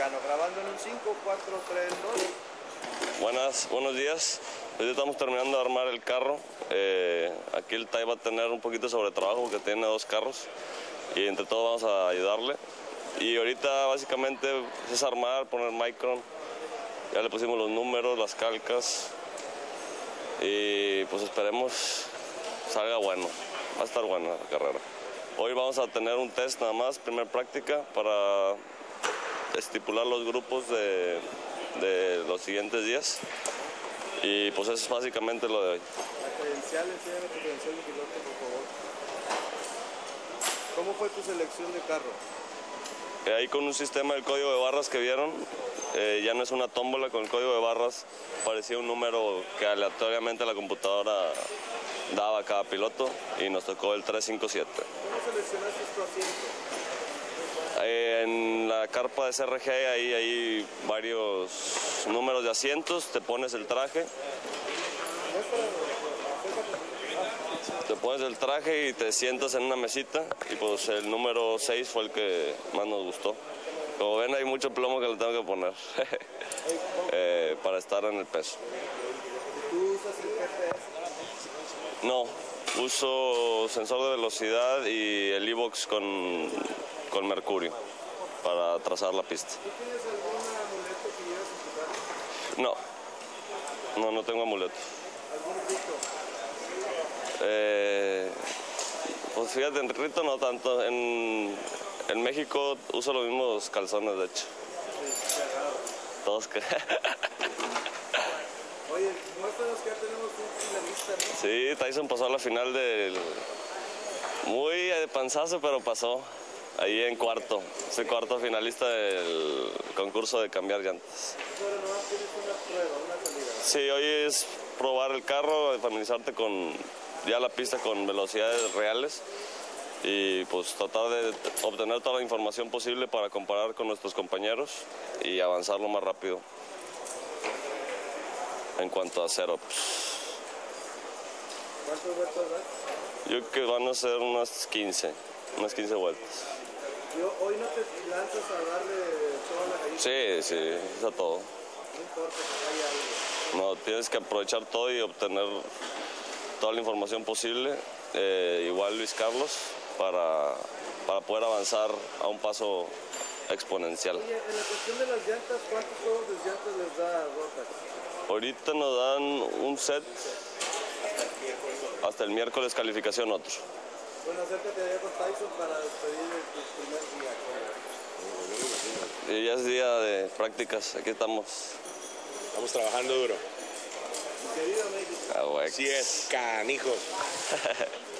mexicano, grabando en un 5, 4, 3, 2. Buenos días. Hoy estamos terminando de armar el carro. Aquí el TAI va a tener un poquito sobre trabajo porque tiene 2 carros y entre todos vamos a ayudarle. Y ahorita básicamente es armar, poner micron. Ya le pusimos los números, las calcas y pues esperemos salga bueno. Va a estar buena la carrera. Hoy vamos a tener un test nada más, primer práctica, para estipular los grupos de los siguientes días. Y pues eso es básicamente lo de hoy. La credencial, enséñame tu credencial de piloto, por favor. ¿Cómo fue tu selección de carro? Ahí con un sistema del código de barras que vieron, ya no es una tómbola, con el código de barras parecía un número que aleatoriamente la computadora daba a cada piloto y nos tocó el 357. ¿Cómo seleccionaste tu asiento? En la carpa de CRG ahí hay varios números de asientos, te pones el traje. Te pones el traje y te sientas en una mesita y pues el número 6 fue el que más nos gustó. Como ven hay mucho plomo que le tengo que poner para estar en el peso. ¿Tú usas el GPS? No, uso sensor de velocidad y el e-box con mercurio para trazar la pista. ¿Tú tienes algún amuleto que llevas en tu carro? No tengo amuleto. ¿Algún rito? Pues fíjate, en rito no tanto. En México uso los mismos calzones, de hecho. Sí, cagado. Todos que... Oye, muéstranos que ya tenemos un finalista, ¿no? Sí, Tyson pasó a la final del... Muy de panzazo, pero pasó. Ahí en cuarto. Es el cuarto finalista del concurso de cambiar llantas. Pero nomás tienes una prueba, una salida. Sí, hoy es probar el carro, familiarizarte con ya la pista con velocidades reales y pues tratar de obtener toda la información posible para comparar con nuestros compañeros y avanzar lo más rápido en cuanto a setups. ¿Cuántas vueltas das? Yo creo que van a ser unas 15 vueltas. Hoy no te lanzas a darle toda la gallina. Sí, es a todo. No importa que haya algo. No, tienes que aprovechar todo y obtener toda la información posible, igual Luis Carlos, para poder avanzar a un paso exponencial. Oye, en la cuestión de las llantas, ¿cuántos juegos de llantas les da Rotax? Ahorita nos dan un set, hasta el miércoles calificación otro. Bueno, acércate allá con Tyson para despedir tu primer día. Y ya es día de prácticas, aquí estamos. Estamos trabajando duro. Querido México. Ah, güey. Así es, canijos.